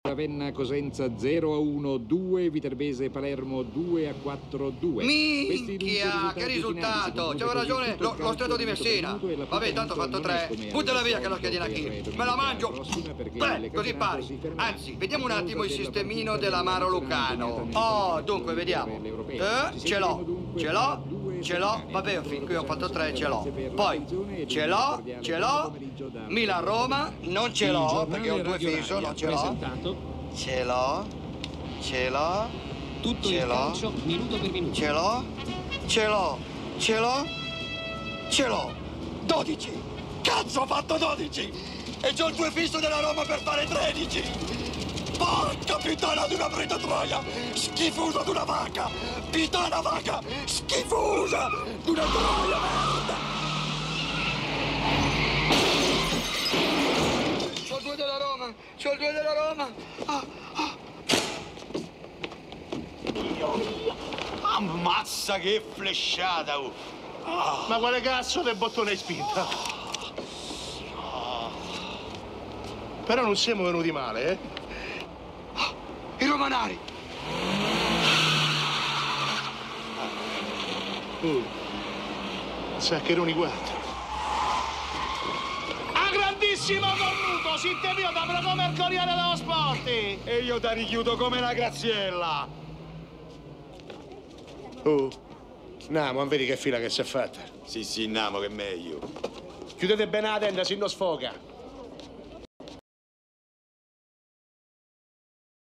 Ravenna Cosenza 0-1, 2 Viterbese Palermo 2-4-2. Minchia, che risultato! C'aveva ragione lo Stretto di Messina. Vabbè, tanto ho fatto 3. Buttala via che la schedina qui. Me la mangio. Beh, così pari. Anzi, vediamo un attimo il sistemino dell'Amaro Lucano. Oh, dunque, vediamo. Ce l'ho. Vabbè, fin qui ho fatto 3, ce l'ho. Poi, ce l'ho. Milan-Roma, non ce l'ho, perché ho 2 fisso, non ce l'ho. Ce l'ho. Tutto il calcio, minuto per minuto. Ce l'ho. 12. Cazzo, ho fatto 12. E c'ho il 2 fisso della Roma per fare 13. Porca puttana di una brutta troia. Schifosa di una vacca. Pitana vacca. Schifosa di una troia, merda. C'ho il 2 della Roma. Ammazza che flesciata! Ma quale cazzo del bottone hai spinta? Però non siamo venuti male, eh? I romanari! Zaccheroni 4. A grandissimo cornuto, si te vio da come il Corriere dello Sport! E io ti richiudo come la Graziella! Ma vedi che fila che si è fatta. Sì, Namo, che è meglio. Chiudete bene la tenda, se non sfoga.